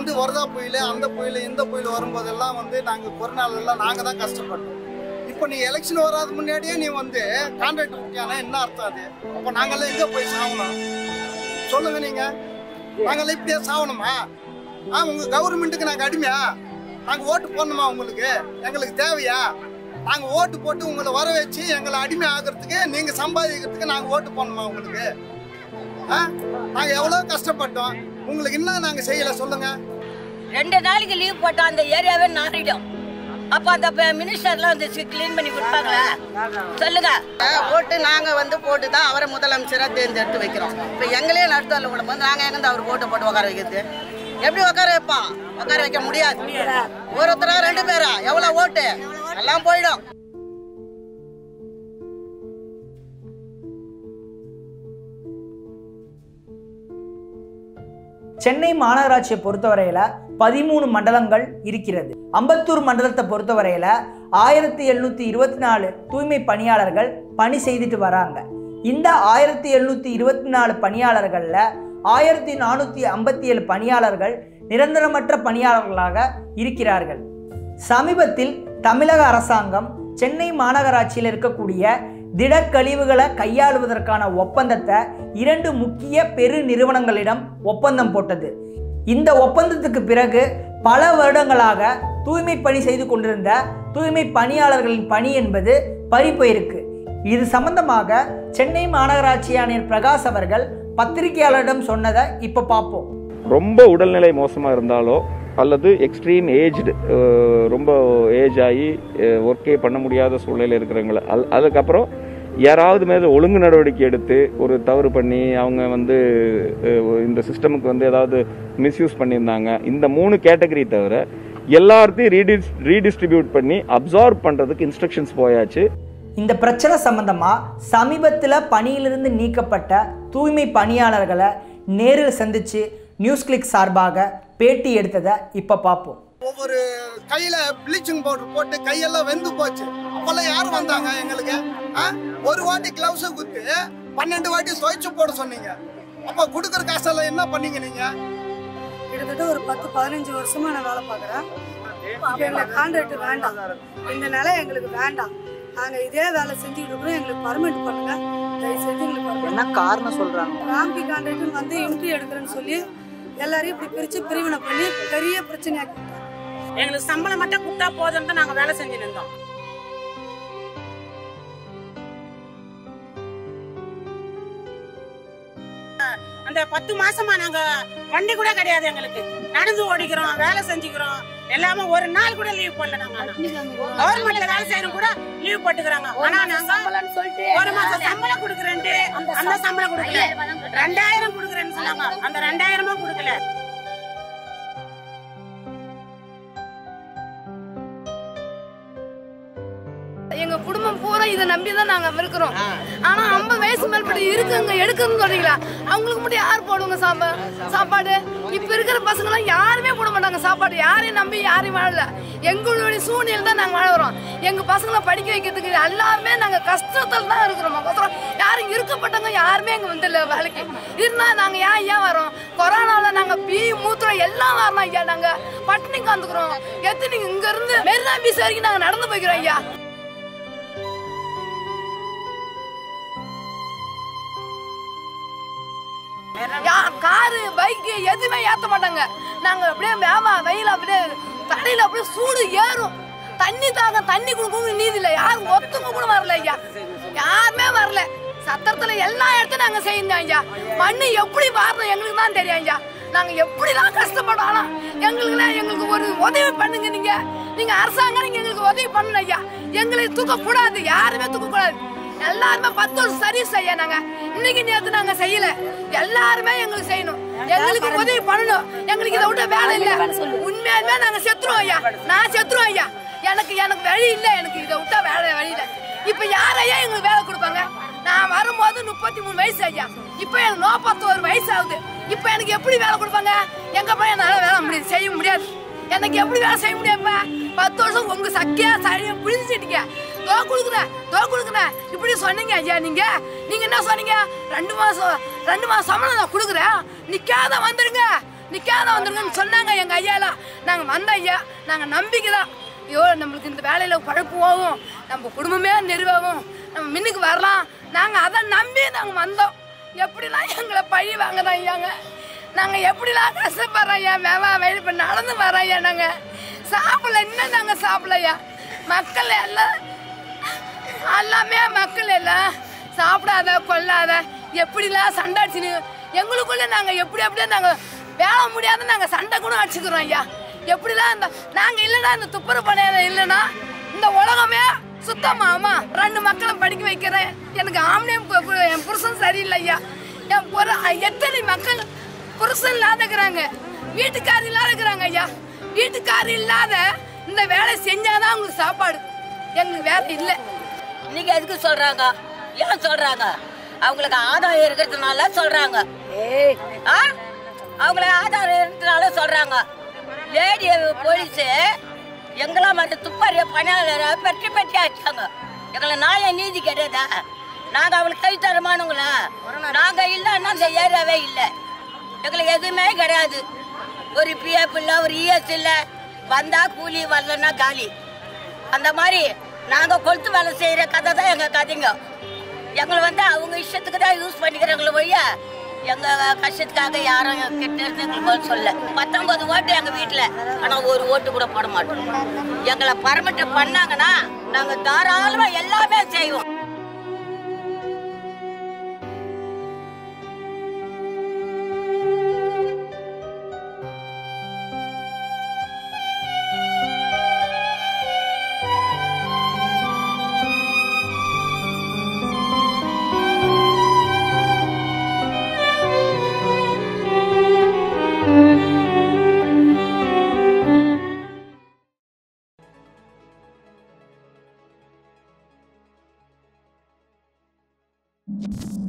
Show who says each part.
Speaker 1: வந்து வரதா புயல் அந்த புயல் இந்த புயல் வரும்போதெல்லாம் வந்து நாங்கள் கொரோனாலெல்லாம் நாங்கள் தான் கஷ்டப்பட்டோம். இப்போ நீ எலெக்ஷன் வராது முன்னாடியே நீ வந்து கான்ட்ராக்ட் விட்டியானா என்ன அர்த்தம் அது? அப்போ நாங்கள்லாம் எங்கே போய் சாகணும் சொல்லுங்க நீங்க? நாங்கள்லாம் இப்படியே சாகணுமா? உங்கள் கவர்மெண்ட்டுக்கு நாங்கள் அடிமையா? நாங்கள் ஓட்டு போடணுமா உங்களுக்கு? எங்களுக்கு தேவையா? நாங்கள் ஓட்டு போட்டு உங்களை வர வச்சு எங்களை அடிமை ஆகிறதுக்கு நீங்கள் சம்பாதிக்கிறதுக்கு நாங்கள் ஓட்டு போடணுமா உங்களுக்கு? நாங்கள் எவ்வளோ கஷ்டப்பட்டோம், உங்களுக்கு என்ன நாங்கள் செய்யலை சொல்லுங்க?
Speaker 2: 2 நாளைக்கு லீவ் போட்டோம், அந்த ஏரியாவே நாரிடும். அப்போ அந்த மினிஸ்டர்லாம் வந்து கிளீன் பண்ணி கொடுப்பாங்களா சொல்லுங்க?
Speaker 3: ஓட்டு நாங்கள் வந்து போட்டு தான் அவரை முதலமைச்சராக தேர்ந்தெடுத்து வைக்கிறோம். இப்போ எங்களே நடுத்தரில் விடும்போது நாங்கள் எங்கேருந்து அவர் ஓட்டை போட்டு உட்கார வைக்கிறது? எப்படி உட்கார வைப்பான்? உட்கார வைக்க முடியாது. ஒருத்தரா 2 பேரா எவ்வளோ ஓட்டு எல்லாம் போயிடும்.
Speaker 4: சென்னை மாநகராட்சியை பொறுத்தவரையில 13 மண்டலங்கள் இருக்கிறது. அம்பத்தூர் மண்டலத்தை பொறுத்தவரையில 1724 தூய்மை பணியாளர்கள் பணி செய்துட்டு வராங்க. இந்த 1724 பணியாளர்கள்ல 1457 பணியாளர்கள் நிரந்தரமற்ற பணியாளர்களாக இருக்கிறார்கள். சமீபத்தில் தமிழக அரசாங்கம் சென்னை மாநகராட்சியில் இருக்கக்கூடிய திடக்கழிவுகளை கையாளுவதற்கான ஒப்பந்தத்தை 2 முக்கிய பெரு நிறுவனங்களிடம் ஒப்பந்தம் போட்டது. இந்த ஒப்பந்தத்துக்கு பிறகு பல வருடங்களாக தூய்மை பணி செய்து கொண்டிருந்த தூய்மை பணியாளர்களின் பணி என்பது பறிபோயிருக்கு. இது சம்பந்தமாக சென்னை மாநகராட்சி ஆணையர் பிரகாஷ் அவர்கள் பத்திரிகையாளரிடம் சொன்னதை இப்போ பார்ப்போம்.
Speaker 5: ரொம்ப உடல்நிலை மோசமாக இருந்தாலோ அல்லது எக்ஸ்ட்ரீம் ஏஜ்டு, ரொம்ப ஏஜ் ஆகி ஒர்க்கே பண்ண முடியாத சூழ்நிலையில் இருக்கிறவங்கள அதுக்கப்புறம் யாராவது மேலே ஒழுங்கு நடவடிக்கை எடுத்து ஒரு தவறு பண்ணி அவங்க வந்து இந்த சிஸ்டமுக்கு வந்து ஏதாவது மிஸ்யூஸ் பண்ணியிருந்தாங்க, இந்த 3 கேட்டகரி தவிர எல்லாத்தையும் ரீடிஸ்ட்ரிபியூட் பண்ணி அப்சார்ப் பண்ணுறதுக்கு இன்ஸ்ட்ரக்ஷன்ஸ் போயாச்சு.
Speaker 4: இந்த பிரச்சனை சம்பந்தமாக சமீபத்தில் பணியிலிருந்து நீக்கப்பட்ட தூய்மை பணியாளர்களை நேரில் சந்தித்து நியூஸ்கிளிக் சார்பாக பேட்டி எடுத்ததை இப்போ பார்ப்போம்.
Speaker 1: ஒவ்வொரு கையில ப்ளீச்சிங் பவுடர் போட்டு கையெல்லாம் வெந்து போச்சு. அப்பெல்லாம் யாரும் வந்தாங்க எங்களுக்கு? ஒரு வாட்டி கிளவுஸ் குத்து 12 வாட்டி துவைச்சு போட சொன்னீங்க. அப்ப கொடுக்குற காசெல்லாம் என்ன பண்ணீங்க நீங்க?
Speaker 6: கிட்டத்தட்ட ஒரு 10-15 வருஷமா நான் வேலை பார்க்குறேன். எங்களுக்கு கான்ட்ராக்ட் வேண்டாம், இந்த நிலை எங்களுக்கு வேண்டாம், நாங்க இதே வேலை செஞ்சுக்கிட்டு இருக்கிறோம், எங்களுக்கு பர்மிட் பண்ணுங்க தயவு செஞ்சு எங்களுக்கு.
Speaker 3: என்ன காரணம் சொல்றாங்க?
Speaker 6: ராம்பி கான்ட்ராக்ட் வந்து என்ட்ரி எடுக்கிறேன்னு சொல்லி எல்லாரையும் இப்படி பிரிச்சு பிரிவினை பண்ணி பெரிய பிரச்சனையாக்கி
Speaker 7: எங்களுக்கு சம்பளம் மட்டும் கொடுத்தா போதும் தான் நாங்க வேலை செஞ்சு நின்றோம். அந்த 10 மாசமா நாங்க வண்டி கூட கிடையாது, எங்களுக்கு நடந்து ஓடிக்கிறோம், வேலை செஞ்சுக்கிறோம், எல்லாமே ஒரு நாள் கூட லீவ் பண்ணல. நாங்க கவர்மெண்ட்ல வேலை செய்யறோம் கூட லீவ் போட்டுக்கிறாங்க. ஆனா நாங்க ஒரு மாசம் சம்பளம் கொடுக்குறேன்ட்டு அந்த சம்பளம் கொடுக்கல, 2000 கொடுக்குறேன்னு சொன்னாங்க, அந்த 2000 கொடுக்கல.
Speaker 6: எங்க குடும்பம் பூரா இதை நம்பிதான் நாங்க இருக்கிறோம். ஆனா 50 வயசு மேற்பட்ட இருக்குங்க எடுக்கணும்னு சொல்றீங்களா? அவங்களுக்கு மட்டும் யார் போடுவாங்க சாப்பாடு? இப்ப இருக்கிற பசங்க எல்லாம் யாருமே போட மாட்டாங்க சாப்பாடு. யாரையும் நம்பி யாரையும் வாழல. எங்களுடைய சூழ்நிலை தான் நாங்க வாழறோம். எங்க பசங்களை படிக்க வைக்கிறதுக்கு எல்லாருமே நாங்க கஷ்டத்துல தான் இருக்கிறோம். யாரும் இருக்கப்பட்டவங்க யாருமே எங்க வந்து வேலைக்கு இருந்தா நாங்க ஏன் வரோம்? கொரோனால நாங்க மூத்திரம் எல்லாம் வரணும் ஐயா. நாங்க பட்டினி காந்துக்கிறோம். எத்தனை இங்க இருந்து மெரினா பீச் வரைக்கும் நாங்க நடந்து போய்க்கிறோம் ஐயா. காரு பைக்கு எதுவுமே ஏத்த மாட்டாங்க. நாங்க அப்படியே வெயில் அப்படியே தடையில அப்படியே சூடு ஏறும். தண்ணி தாங்க தண்ணி கொடுக்கவும் நீதி இல்லை. யாரும் ஒத்துங்க கூட வரல ஐயா, யாருமே வரல. சத்திரத்துல எல்லா இடத்தையும் நாங்க செய்யணும் ஐயா. மண்ணு எப்படி பாரணும் எங்களுக்கு தான் தெரியும் ஐயா. நாங்க எப்படிலாம் கஷ்டப்படலாம், எங்களுக்கு ஒரு உதவி பண்ணுங்க. நீங்க அரசாங்கம் நீங்க எங்களுக்கு உதவி பண்ணணும் ஐயா. எங்களை தூக்க கூடாது, யாருமே தூக்க கூடாது. எல்லாருமே 10 வருஷம் சர்வீஸ் ஐயா. நாங்க இன்னைக்கு நேரத்து நாங்க செய்யல, எல்லாருமே எங்களுக்கு செய்யணும், எங்களுக்கு உதவி பண்ணணும். எங்களுக்கு இதை விட வேலை இல்லை. உண்மையாலுமே நாங்க செத்துருவோம் ஐயா. நான் செத்துருவோம் ஐயா. எனக்கு வழி இல்லை, எனக்கு இதை விட்டா வேலை வழி இல்லை. இப்ப யாரையா எங்களுக்கு வேலை கொடுப்பாங்க? நான் வரும்போது 33 வயசு ஐயா. இப்ப எனக்கு 41 வயசு ஆகுது. இப்ப எனக்கு எப்படி வேலை கொடுப்பாங்க? எங்க போய் என்னால வேலை செய்ய முடியாது. எனக்கு எப்படி வேலை செய்ய முடியாம 10 வருஷம் உங்க சக்கையா சரியா பிடிச்சிட்டீங்க. தோ கொடுக்குறேன் இப்படி சொன்னீங்க ஐயா. நீங்க என்ன சொன்னீங்க? 2 மாசம் சம்பளம் நான் கொடுக்குறேன், நிக்காத வந்துருங்க, நிக்காத வந்துருங்கன்னு சொன்னாங்க எங்க ஐயாலாம். நாங்க வந்த ஐயா, நாங்க நம்பிக்கைதான். ஐயோ நம்மளுக்கு இந்த வேலையில பழப்பு போகும், நம்ம குடும்பமே நிறுவவும், நம்ம மின்னுக்கு வரலாம். நாங்க அதை நம்பி நாங்க வந்தோம். எப்படிலாம் எங்களை பழி வாங்கதான் ஐயாங்க. நாங்க எப்படிலாம் கஷ்டப்படுறோம் ஐயா. வெயில் இப்ப நடந்து வரோம் ஐயா. நாங்க சாப்பிடல, இன்னும் நாங்க சாப்பிடலையா. மக்கள் எல்லாம் எல்லாமே மக்கள் எல்லாம் சாப்பிடாத கொள்ளாத எப்படிலாம் சண்டை அடிச்சுன்னு எங்களுக்குள்ள நாங்க எப்படியா நாங்க வேலை முடியாத நாங்க சண்டை கூட அடிச்சுக்கிறோம் ஐயா. எப்படிலாம் இந்த நாங்க இல்லைன்னா இந்த துப்புரவு பணியாளர் இல்லைன்னா இந்த உலகமே சுத்தமாமா. 2 மக்களை படிக்க வைக்கிறேன். எனக்கு ஆம்பளையும் என் புருஷன் சரியில்லை ஐயா. எத்தனை மக்கள் புருஷன் இல்லாத இருக்கிறாங்க, வீட்டுக்காரி இல்லாத இருக்கிறாங்க ஐயா. வீட்டுக்காரி இல்லாத இந்த வேலை செஞ்சாதான் அவங்களுக்கு சாப்பாடு. எங்களுக்கு வேலை இல்லை.
Speaker 2: இன்னைக்கு எதுக்கு சொல்றாங்க? ஏன் சொல்றாங்க? அவங்களுக்கு ஆதாரம் இருக்கிறதுனால சொல்றாங்க. அவங்களுக்கு ஆதாரம் இருக்கிறதுனால சொல்றாங்க. லேடி போலீஸ் எங்கெல்லாம் மட்டும் துப்பாரிய பணியாளரை பெட்டி ஆச்சாங்க. எங்களை நாய நீதி கிடையாதா? நாங்க அவங்களுக்கு கை தரமானுங்களா? நாங்க இல்லைன்னா அந்த ஏரியாவே இல்லை. எங்களுக்கு எதுவுமே கிடையாது. ஒரு பிஎஃப் இல்லை, ஒரு இஎஸ் இல்லை. வந்தா கூலி, வரலன்னா காலி. அந்த மாதிரி நாங்க கொளுத்து வேலை செய்யற கதை தான் எங்க கதைங்க. எங்களை அவங்க இஷ்டத்துக்கு தான் யூஸ் பண்ணிக்கிறாங்களே ஒழிய எங்க கஷ்டத்துக்காக யாரும் கிட்ட இருந்து எங்களுக்கு சொல்ல. 19 ஓட்டு எங்க வீட்டுல, ஆனா ஒரு ஓட்டு கூட போட மாட்டோம். எங்களை பர்மிட் பண்ணாங்கன்னா நாங்க தாராளமா எல்லாமே செய்வோம்.
Speaker 4: you